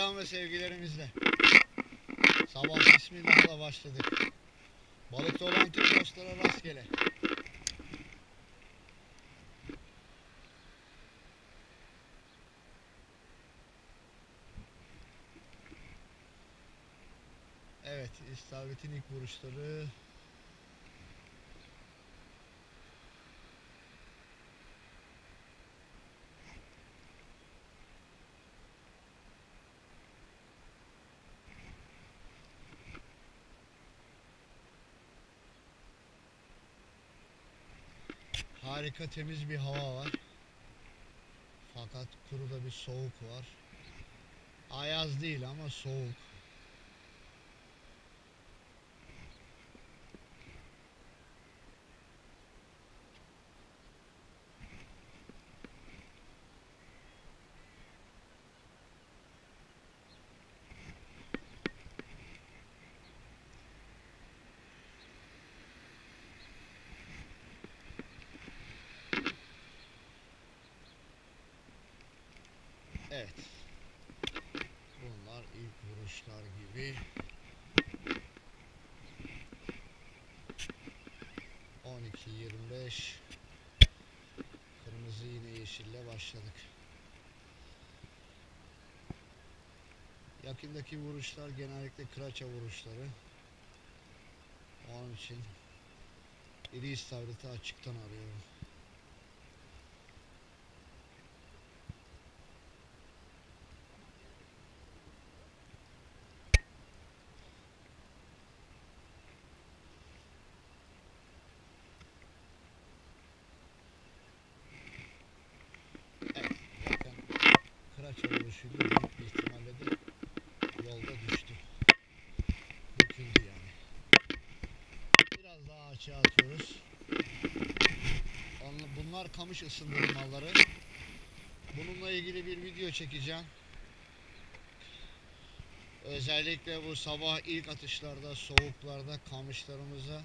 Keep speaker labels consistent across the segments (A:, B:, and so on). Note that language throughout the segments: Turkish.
A: selam ve sevgilerimizle. Sabah bismillahla başladık. Balıkta olan tüm dostlara rastgele. Evet, istavritin ilk vuruşları. Harika temiz bir hava var. Fakat kuruda bir soğuk var. Ayaz değil ama soğuk. Evet. Bunlar ilk vuruşlar gibi. 12-25. Kırmızı yine yeşille başladık. Yakındaki vuruşlar genellikle kıraça vuruşları. Onun için iri istavriti açıktan arıyorum. Evet, zaten kıraça vuruşuyla büyük bir ihtimalle de yolda düştü. Döküldü yani. Biraz daha açığa atıyoruz. Bunlar kamış ısındırmaları. Bununla ilgili bir video çekeceğim. Özellikle bu sabah ilk atışlarda, soğuklarda kamışlarımıza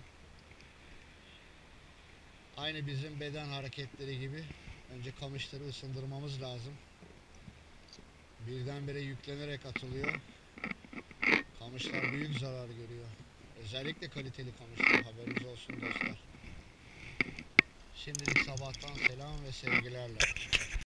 A: aynı bizim beden hareketleri gibi önce kamışları ısındırmamız lazım. Birdenbire yüklenerek atılıyor. Kamışlar büyük zarar görüyor. Özellikle kaliteli kamışlar, haberiniz olsun dostlar. Şimdilik sabahtan selam ve sevgilerle.